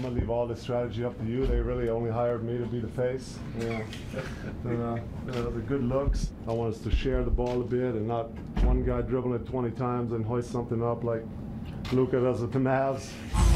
I'm gonna leave all the strategy up to you. They really only hired me to be the face. Yeah. The good looks. I want us to share the ball a bit and not one guy dribbling it 20 times and hoist something up like Luka does with the Mavs.